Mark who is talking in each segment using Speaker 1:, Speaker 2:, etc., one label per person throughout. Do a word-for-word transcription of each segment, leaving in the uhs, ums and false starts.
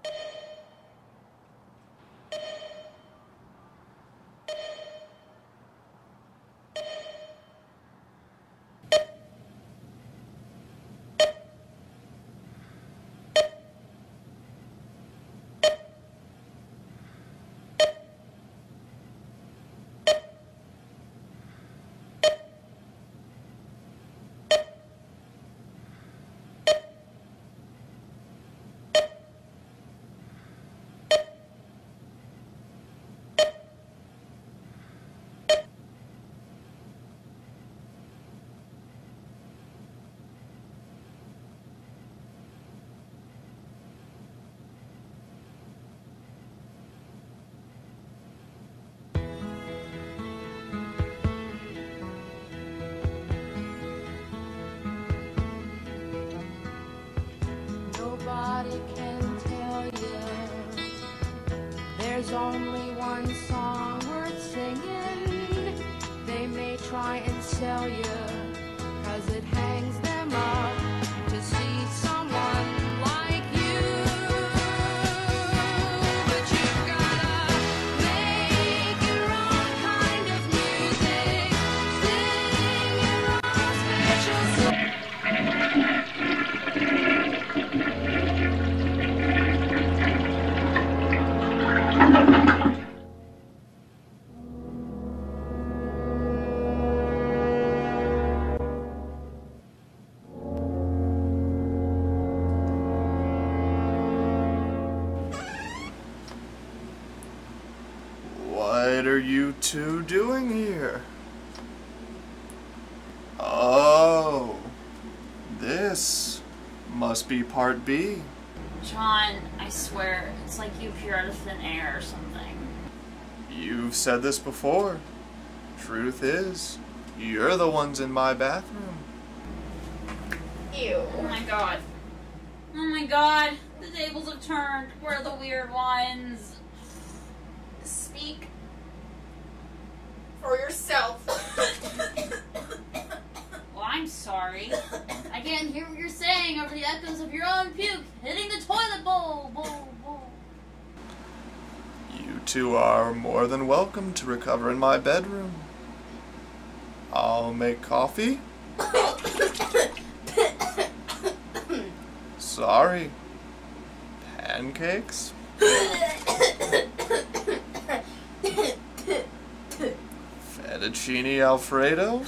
Speaker 1: Nobody can tell you there's only one song worth singing. They may try and sell you, cause it hangs them up to see someone like you. But you've gotta make your own kind of music, sing your own special song.
Speaker 2: What are you two doing here? Oh, this must be part B.
Speaker 3: John, I swear, it's like you appear out of thin air or something.
Speaker 2: You've said this before. Truth is, you're the ones in my bathroom.
Speaker 3: Ew. Oh my god. Oh my god. The tables have turned. We're the weird ones. Speak
Speaker 4: for yourself.
Speaker 3: Well, I'm sorry. I can't hear what you're saying over the echoes of your own puke hitting the toilet bowl. Bowl, bowl.
Speaker 2: You two are more than welcome to recover in my bedroom. I'll make coffee. Sorry. Pancakes? Fettuccine Alfredo?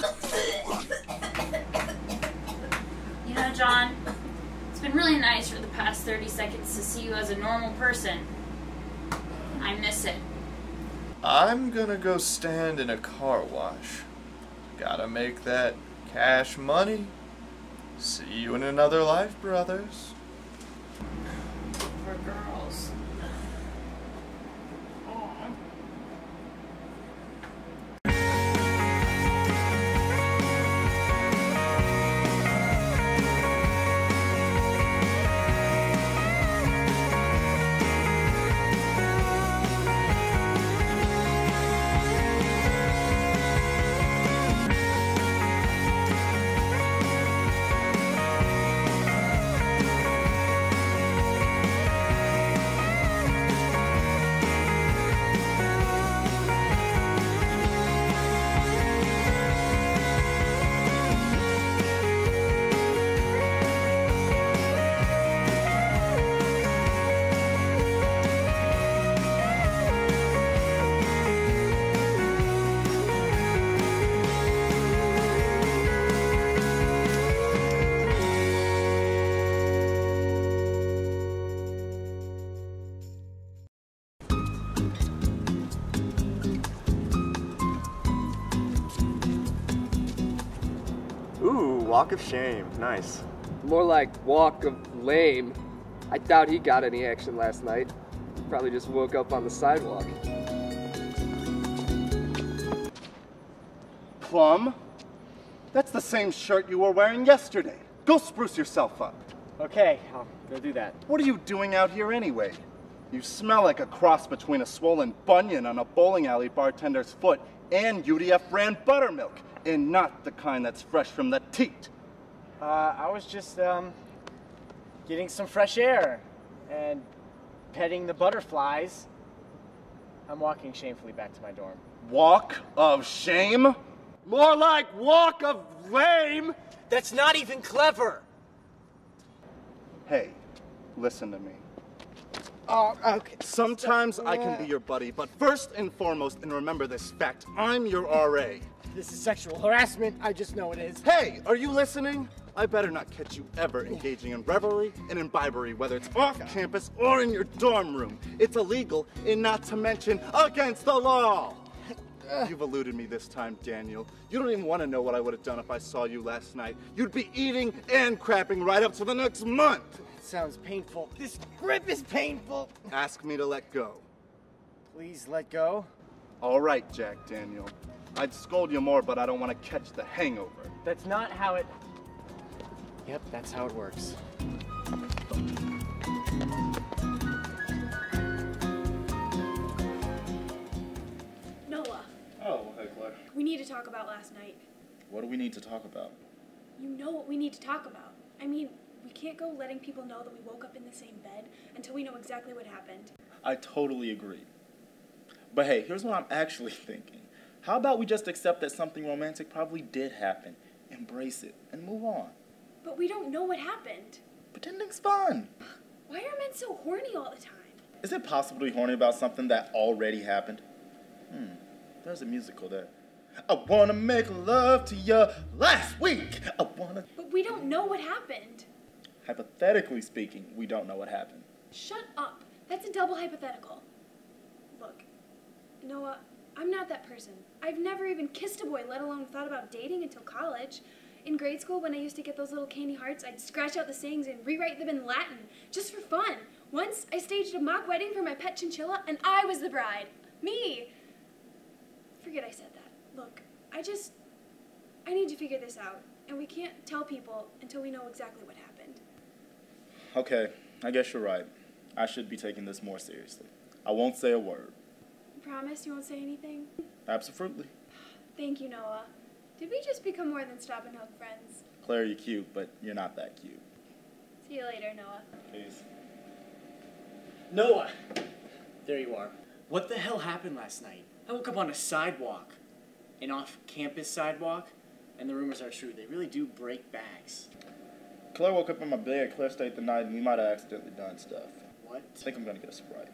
Speaker 3: You know, John, it's been really nice for the past thirty seconds to see you as a normal person. I miss it.
Speaker 2: I'm gonna go stand in a car wash. Gotta make that cash money. See you in another life, brothers.
Speaker 3: For girls.
Speaker 5: Ooh, walk of shame. Nice.
Speaker 6: More like walk of lame. I doubt he got any action last night. Probably just woke up on the sidewalk.
Speaker 7: Plum? That's the same shirt you were wearing yesterday. Go spruce yourself up.
Speaker 8: Okay, I'll go do that.
Speaker 7: What are you doing out here anyway? You smell like a cross between a swollen bunion on a bowling alley bartender's foot and U D F brand buttermilk, and not the kind that's fresh from the teat.
Speaker 8: Uh, I was just, um, getting some fresh air. And petting the butterflies. I'm walking shamefully back to my dorm.
Speaker 7: Walk of shame?
Speaker 6: More like walk of lame.
Speaker 4: That's not even clever.
Speaker 7: Hey, listen to me.
Speaker 8: Oh, okay.
Speaker 7: Sometimes I can be your buddy, but first and foremost, and remember this fact, I'm your R A.
Speaker 8: This is sexual harassment. I just know it is.
Speaker 7: Hey, are you listening? I better not catch you ever engaging in revelry and imbibery, whether it's off campus or in your dorm room. It's illegal, and not to mention against the law. You've eluded me this time, Daniel. You don't even want to know what I would have done if I saw you last night. You'd be eating and crapping right up to the next month.
Speaker 8: It sounds painful. This grip is painful.
Speaker 7: Ask me to let go.
Speaker 8: Please let go.
Speaker 7: All right, Jack Daniel. I'd scold you more, but I don't want to catch the hangover.
Speaker 8: That's not how it... Yep, that's how it works.
Speaker 9: Noah,
Speaker 2: Oh, hey, Claire.
Speaker 9: we need to talk about last night.
Speaker 2: What do we need to talk about?
Speaker 9: You know what we need to talk about. I mean, we can't go letting people know that we woke up in the same bed until we know exactly what happened.
Speaker 10: I totally agree. But hey, here's what I'm actually thinking. How about we just accept that something romantic probably did happen, embrace it, and move on?
Speaker 9: But we don't know what happened.
Speaker 10: Pretending's fun.
Speaker 9: Why are men so horny all the time?
Speaker 10: Is it possible to be horny about something that already happened? Hmm, there's a musical there. I wanna make love to you last week. I wanna...
Speaker 9: But we don't know what happened.
Speaker 10: Hypothetically speaking, we don't know what happened.
Speaker 9: Shut up. That's a double hypothetical. Look, Noah, I'm not that person. I've never even kissed a boy, let alone thought about dating until college. In grade school, when I used to get those little candy hearts, I'd scratch out the sayings and rewrite them in Latin, just for fun. Once, I staged a mock wedding for my pet chinchilla, and I was the bride. Me! Forget I said that. Look, I just... I need to figure this out, and we can't tell people until we know exactly what happened.
Speaker 10: Okay, I guess you're right. I should be taking this more seriously. I won't say a word.
Speaker 9: You promise you won't say anything?
Speaker 10: Absolutely.
Speaker 9: Thank you, Noah. Did we just become more than stop and hug friends?
Speaker 10: Claire, you're cute, but you're not that cute.
Speaker 9: See you later, Noah.
Speaker 10: Peace.
Speaker 4: Noah! There you are. What the hell happened last night? I woke up on a sidewalk. An off-campus sidewalk. And the rumors are true. They really do break backs.
Speaker 10: Claire woke up in my bed. Claire stayed the night, and we might have accidentally done stuff.
Speaker 4: What?
Speaker 10: I think I'm gonna get a Sprite.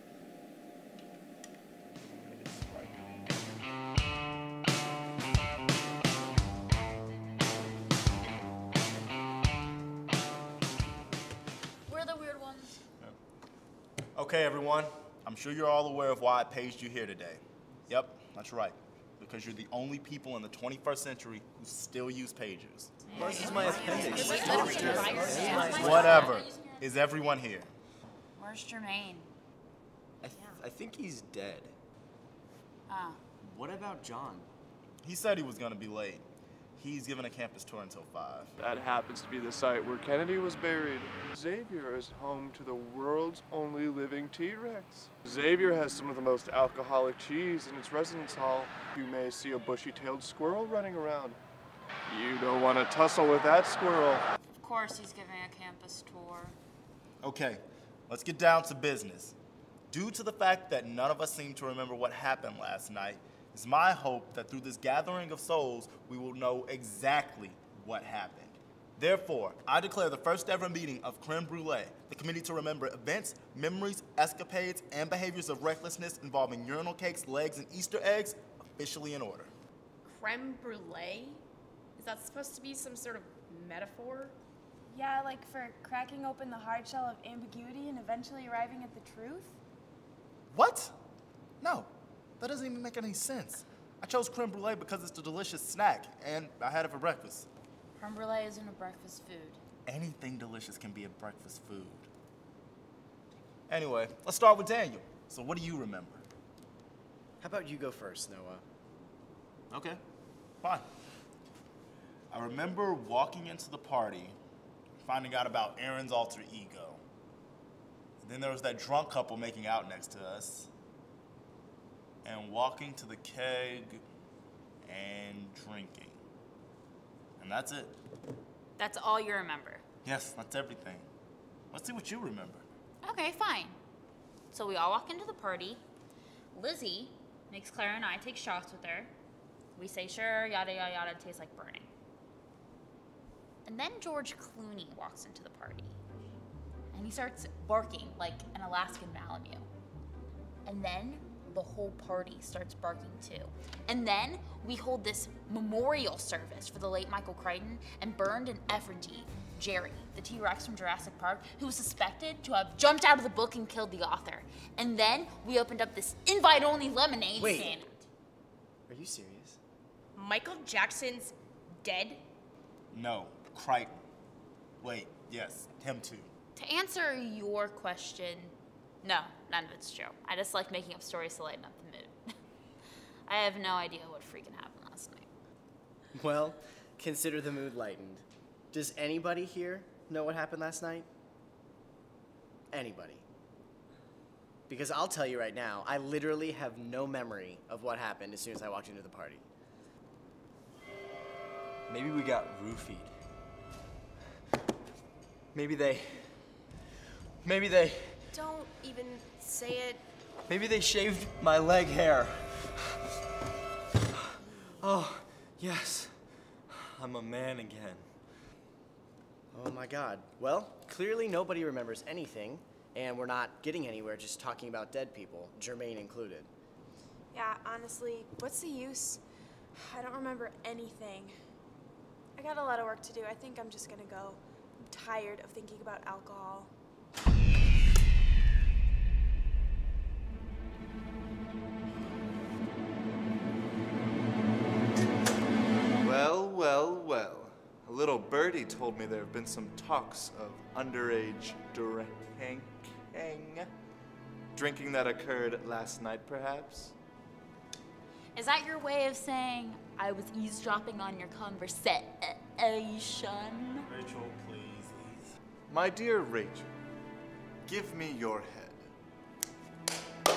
Speaker 3: We're the weird ones.
Speaker 11: Okay, everyone. I'm sure you're all aware of why I paged you here today. Yep, that's right. Because you're the only people in the twenty-first century who still use pagers.
Speaker 5: Versus my appendix.
Speaker 11: Whatever. Is everyone here?
Speaker 3: Where's Jermaine?
Speaker 5: I, th I think he's dead.
Speaker 3: Oh.
Speaker 5: What about John?
Speaker 11: He said he was going to be late. He's giving a campus tour until five.
Speaker 12: That happens to be the site where Kennedy was buried. Xavier is home to the world's only living T-Rex. Xavier has some of the most alcoholic cheese in its residence hall. You may see a bushy-tailed squirrel running around. You don't want to tussle with that squirrel.
Speaker 3: Of course he's giving a campus tour.
Speaker 11: Okay, let's get down to business. Due to the fact that none of us seem to remember what happened last night, it's my hope that through this gathering of souls, we will know exactly what happened. Therefore, I declare the first ever meeting of Creme Brulee, the committee to remember events, memories, escapades, and behaviors of recklessness involving urinal cakes, legs, and Easter eggs, officially in order.
Speaker 13: Creme brulee? Is that supposed to be some sort of metaphor?
Speaker 9: Yeah, like for cracking open the hard shell of ambiguity and eventually arriving at the truth?
Speaker 11: What? No, that doesn't even make any sense. I chose creme brulee because it's a delicious snack, and I had it for breakfast.
Speaker 3: Creme brulee isn't a breakfast food.
Speaker 11: Anything delicious can be a breakfast food. Anyway, let's start with Daniel. So what do you remember?
Speaker 4: How about you go first, Noah?
Speaker 11: Okay, fine. I remember walking into the party, finding out about Aaron's alter ego. Then there was that drunk couple making out next to us. And walking to the keg and drinking. And that's it.
Speaker 3: That's all you remember?
Speaker 11: Yes, that's everything. Let's see what you remember.
Speaker 3: Okay, fine. So we all walk into the party. Lizzie makes Claire and I take shots with her. We say, sure, yada, yada, yada, it tastes like burning. And then George Clooney walks into the party. And he starts barking like an Alaskan Malamute. And then the whole party starts barking too. And then we hold this memorial service for the late Michael Crichton and burned in effigy Jerry, the T-Rex from Jurassic Park, who was suspected to have jumped out of the book and killed the author. And then we opened up this invite-only lemonade
Speaker 4: Wait.
Speaker 3: stand.
Speaker 4: Are you serious?
Speaker 13: Michael Jackson's dead?
Speaker 11: No, Crichton. Wait, yes, him too.
Speaker 3: To answer your question, no, none of it's true. I just like making up stories to lighten up the mood. I have no idea what freaking happened last night.
Speaker 4: Well, consider the mood lightened. Does anybody here know what happened last night? Anybody? Because I'll tell you right now, I literally have no memory of what happened as soon as I walked into the party.
Speaker 5: Maybe we got roofied. Maybe they... Maybe they...
Speaker 13: Don't even say it.
Speaker 5: Maybe they shaved my leg hair. Oh, yes. I'm a man again.
Speaker 4: Oh my God. Well, clearly nobody remembers anything, and we're not getting anywhere just talking about dead people, Jermaine included.
Speaker 9: Yeah, honestly, what's the use? I don't remember anything. I got a lot of work to do. I think I'm just gonna go. I'm tired of thinking about alcohol.
Speaker 2: Well, well, well. A little birdie told me there have been some talks of underage drinking. Drinking that occurred last night, perhaps?
Speaker 3: Is that your way of saying I was eavesdropping on your conversation?
Speaker 11: Rachel, please.
Speaker 2: My dear Rachel, give me your head.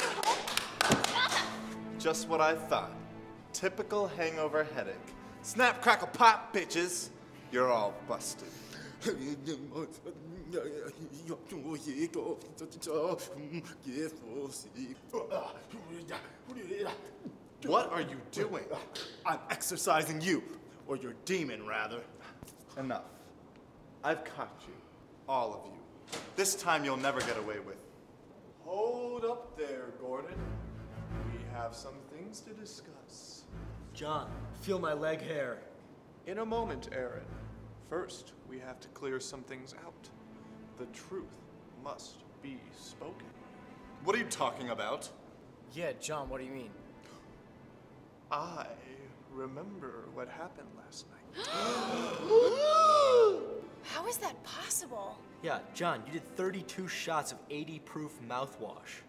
Speaker 2: Just what I thought. Typical hangover headache. Snap, crackle, pop, bitches. You're all busted. What are you doing?
Speaker 10: I'm exercising you, or your demon, rather.
Speaker 2: Enough. I've caught you. All of you. This time you'll never get away with. Hold up there, Gordon. We have some things to discuss.
Speaker 5: John, feel my leg hair.
Speaker 12: In a moment, Aaron. First, we have to clear some things out. The truth must be spoken.
Speaker 2: What are you talking about?
Speaker 4: Yeah, John, what do you mean?
Speaker 12: I remember what happened last night.
Speaker 13: How is that possible?
Speaker 5: Yeah, John, you did thirty-two shots of eighty proof mouthwash.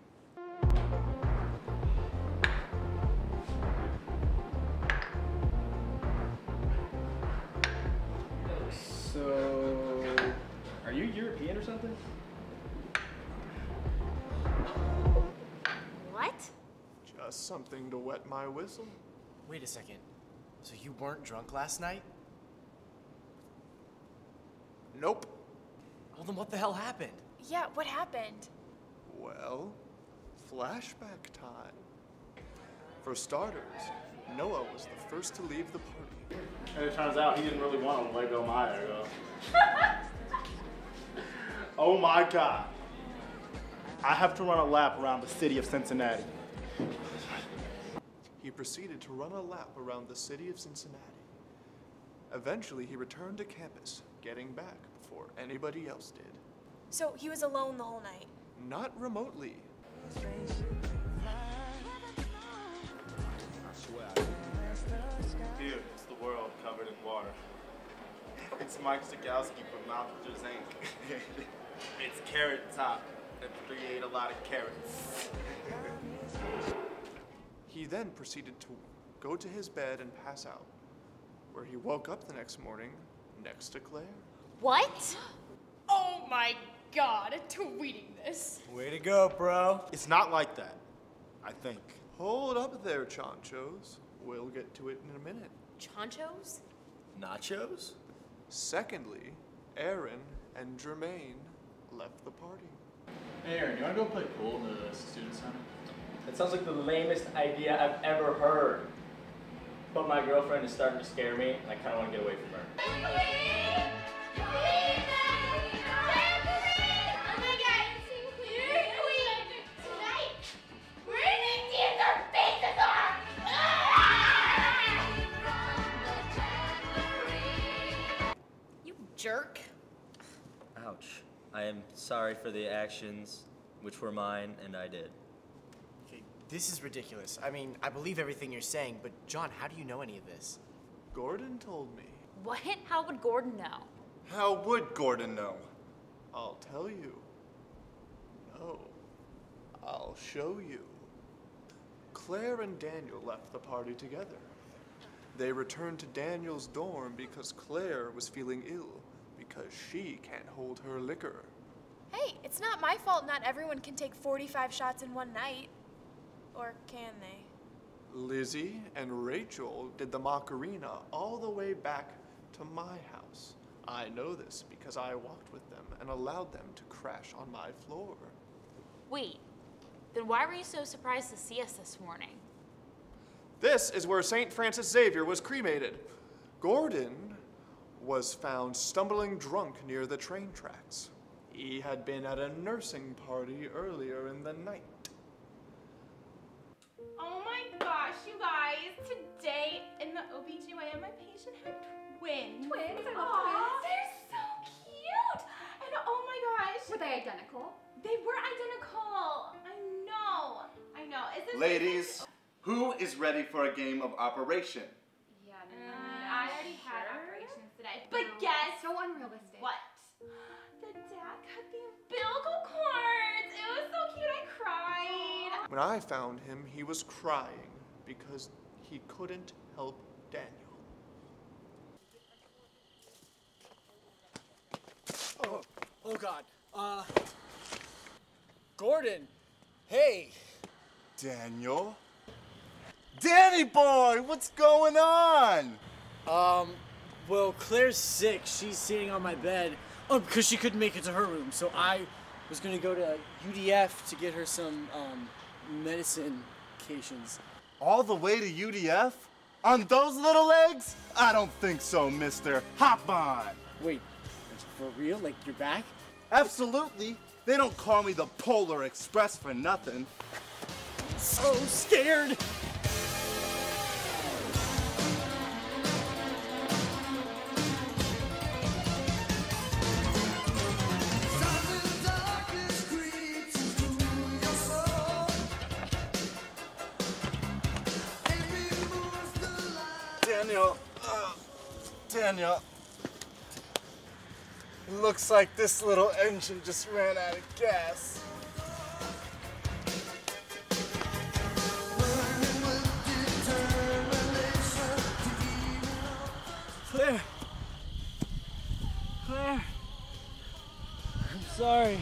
Speaker 8: So, are you European or something?
Speaker 3: What?
Speaker 12: Just something to wet my whistle.
Speaker 4: Wait a second. So you weren't drunk last night?
Speaker 12: Nope.
Speaker 4: Well, then what the hell happened?
Speaker 9: Yeah, what happened?
Speaker 12: Well, flashback time. For starters, Noah was the first to leave the party.
Speaker 10: And it turns out he didn't really want to let go my hair, though. Oh my God. I have to run a lap around the city of Cincinnati.
Speaker 12: He proceeded to run a lap around the city of Cincinnati. Eventually, he returned to campus, getting back before anybody else did.
Speaker 9: So he was alone the whole night?
Speaker 12: Not remotely.
Speaker 10: Here, it's the world covered in water. It's Mike Stokowski from Mount Ink. It's Carrot Top. That create a lot of carrots.
Speaker 12: He then proceeded to go to his bed and pass out, where he woke up the next morning next to Claire.
Speaker 3: What?
Speaker 13: Oh my God, tweeting this.
Speaker 5: Way to go, bro.
Speaker 10: It's not like that, I think.
Speaker 12: Hold up there, Chonchos. We'll get to it in a minute.
Speaker 13: Chonchos?
Speaker 5: Nachos?
Speaker 12: Secondly, Aaron and Jermaine left the party.
Speaker 14: Hey Aaron, you wanna go play pool in the student center?
Speaker 4: That sounds like the lamest idea I've ever heard. But my girlfriend is starting to scare me, and I kind of want to get away from her.
Speaker 3: You jerk.
Speaker 15: Ouch. I am sorry for the actions, which were mine, and I did.
Speaker 8: Okay, this is ridiculous. I mean, I believe everything you're saying, but John, how do you know any of this?
Speaker 2: Gordon told me.
Speaker 3: What? How would Gordon know?
Speaker 2: How would Gordon know? I'll tell you. No. I'll show you. Claire and Daniel left the party together. They returned to Daniel's dorm because Claire was feeling ill because she can't hold her liquor.
Speaker 9: Hey, it's not my fault not everyone can take forty-five shots in one night. Or can they?
Speaker 2: Lizzie and Rachel did the Macarena all the way back to my house. I know this because I walked with them and allowed them to crash on my floor.
Speaker 3: Wait, then why were you so surprised to see us this morning?
Speaker 2: This is where Saint Francis Xavier was cremated. Gordon was found stumbling drunk near the train tracks. He had been at a nursing party earlier in the night.
Speaker 13: Oh my gosh, you guys. Today in the O B G Y N, my patient had twins.
Speaker 16: Twins? I love
Speaker 13: Aw,
Speaker 16: twins.
Speaker 13: they're so cute. And oh my gosh.
Speaker 16: Were they identical?
Speaker 13: They were identical. I know. I know. Is this
Speaker 7: Ladies, who is ready for a game of Operation?
Speaker 13: Yeah, no, I already had operations today. But guess
Speaker 16: So unrealistic.
Speaker 13: what? The dad cut the umbilical cords. It was so cute. I cried.
Speaker 2: When I found him, he was crying because he couldn't help Daniel.
Speaker 4: Oh, oh God. Uh, Gordon. Hey.
Speaker 7: Daniel? Danny boy, what's going on?
Speaker 4: Um, well, Claire's sick. She's sitting on my bed. Oh, because she couldn't make it to her room. So I was gonna go to U D F to get her some um, medications.
Speaker 7: All the way to U D F? On those little legs? I don't think so, mister. Hop on.
Speaker 4: Wait, for real? Like, you're back?
Speaker 7: Absolutely. They don't call me the Polar Express for nothing.
Speaker 4: So scared.
Speaker 7: Daniel, uh, Daniel, it looks like this little engine just ran out of gas.
Speaker 4: Claire. Claire. I'm sorry.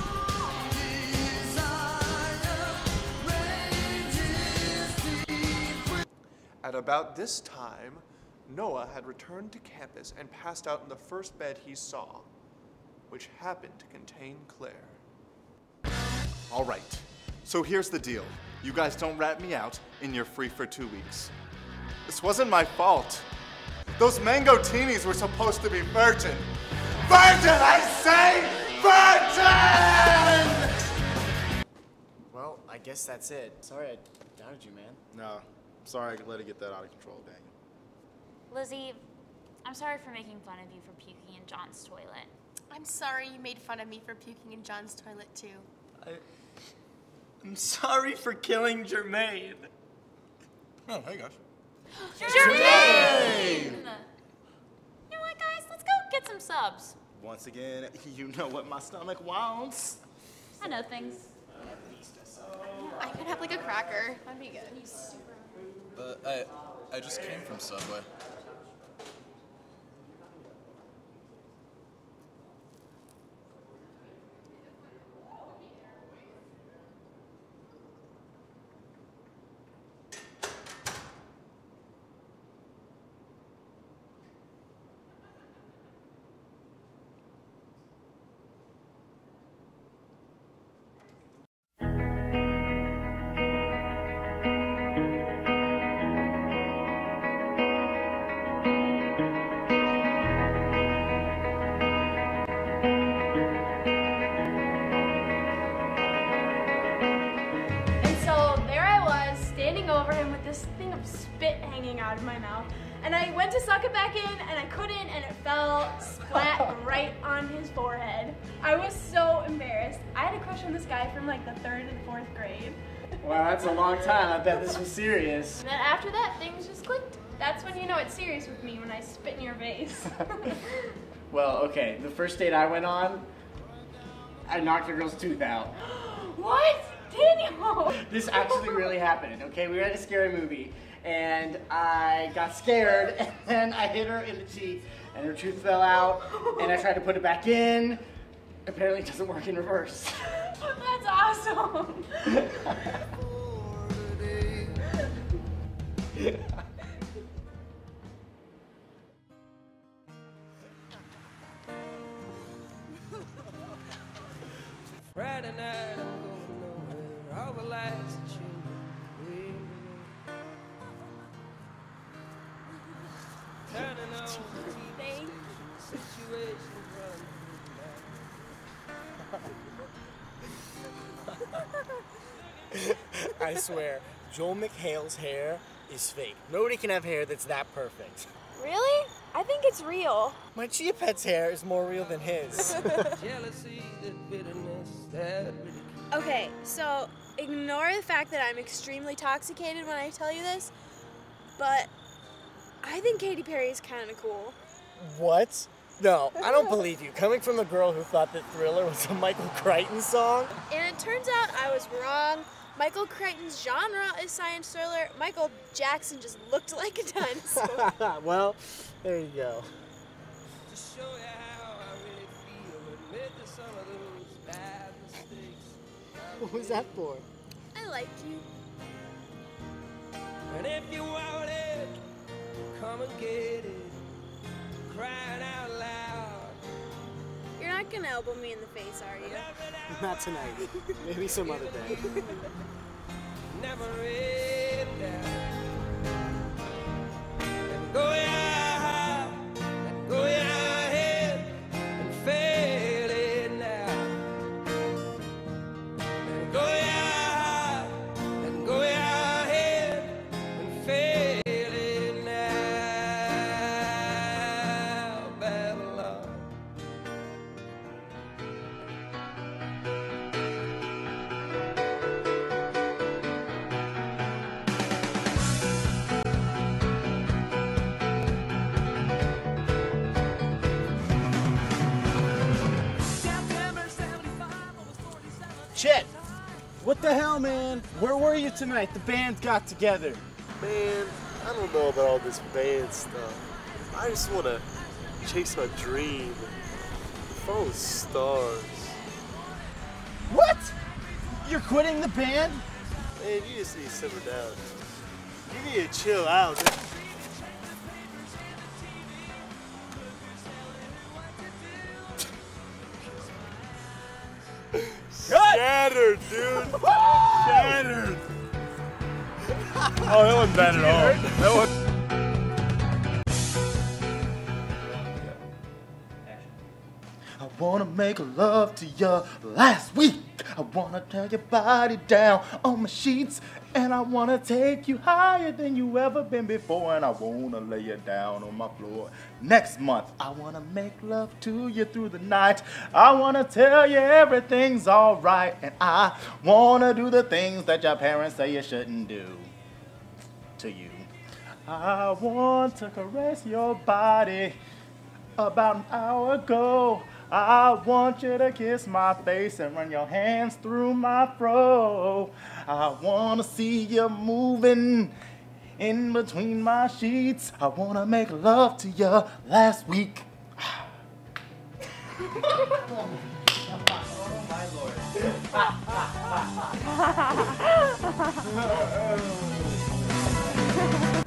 Speaker 2: At about this time, Noah had returned to campus and passed out in the first bed he saw, which happened to contain Claire.
Speaker 7: All right, so here's the deal. You guys don't rat me out, and you're free for two weeks.
Speaker 2: This wasn't my fault. Those mango teenies were supposed to be virgin. Virgin, I say! Virgin!
Speaker 8: Well, I guess that's it. Sorry I doubted you, man.
Speaker 11: No, sorry I let it get that out of control, Daniel.
Speaker 3: Lizzie, I'm sorry for making fun of you for puking in John's toilet.
Speaker 13: I'm sorry you made fun of me for puking in John's toilet, too.
Speaker 15: I, I'm sorry for killing Jermaine.
Speaker 11: Oh, hey guys.
Speaker 3: Jermaine! You know what, guys? Let's go get some subs.
Speaker 11: Once again, you know what my stomach wants.
Speaker 3: I know things.
Speaker 13: I could have like a cracker. That'd be good.
Speaker 14: Uh, I, I just came from Subway.
Speaker 9: this thing of spit hanging out of my mouth. And I went to suck it back in, and I couldn't, and it fell splat right on his forehead. I was so embarrassed. I had a crush on this guy from like the third and fourth grade.
Speaker 4: Wow, that's a long time. I bet this was serious.
Speaker 9: And then after that, things just clicked. That's when you know it's serious with me, when I spit in your face.
Speaker 4: Well, okay, the first date I went on, I knocked a girl's tooth out.
Speaker 9: What? Daniel!
Speaker 4: This actually really happened, okay? We were at a scary movie, and I got scared, and then I hit her in the cheek, and her tooth fell out, and I tried to put it back in. Apparently it doesn't work in reverse.
Speaker 9: That's awesome!
Speaker 16: Friday night, I'm going nowhere. All the lights are changing. Turning on the T V. Situation running.
Speaker 8: I swear, Joel McHale's hair is fake. Nobody can have hair that's that perfect.
Speaker 9: Really? I think it's real.
Speaker 8: My Chia Pet's hair is more real than his.
Speaker 16: Jealousy, that bitterness, that ridicule.
Speaker 9: Okay, so ignore the fact that I'm extremely intoxicated when I tell you this, but I think Katy Perry is kind of cool.
Speaker 8: What? No, I don't believe you. Coming from the girl who thought that Thriller was a Michael Crichton song?
Speaker 9: And it turns out I was wrong. Michael Crichton's genre is science thriller. Michael Jackson just looked like a dinosaur.
Speaker 8: Well, there you go.
Speaker 16: To show you how I really feel amid some of those bad mistakes.
Speaker 8: What was that for?
Speaker 9: I like you.
Speaker 16: And if you want it, come and get it. Crying out loud.
Speaker 9: You're not gonna elbow me in the face, are you?
Speaker 8: Not tonight. Maybe some other day.
Speaker 16: Never read that. And go yeah, and go yeah ahead and fail it now. And go yeah, and go yeah ahead and fail it now. Babylon.
Speaker 8: Chet! What the hell, man? Where were you tonight? The band got together.
Speaker 17: Man, I don't know about all this band stuff. I just want to chase my dream. Follow stars.
Speaker 8: What? You're quitting the band?
Speaker 17: Man, you just need to simmer down. You need to chill out. Shattered, dude. Shattered.
Speaker 11: Oh, that wasn't bad at all. That was.
Speaker 10: I wanna make love to you last week. I wanna tear your body down on my sheets. And I wanna take you higher than you ever been before. And I wanna lay you down on my floor. Next month, I wanna make love to you through the night. I wanna tell you everything's alright. And I wanna do the things that your parents say you shouldn't do to you. I want to caress your body. About an hour ago, I want you to kiss my face and run your hands through my fro. I want to see you moving in between my sheets. I want to make love to you last week.
Speaker 4: Oh my lord.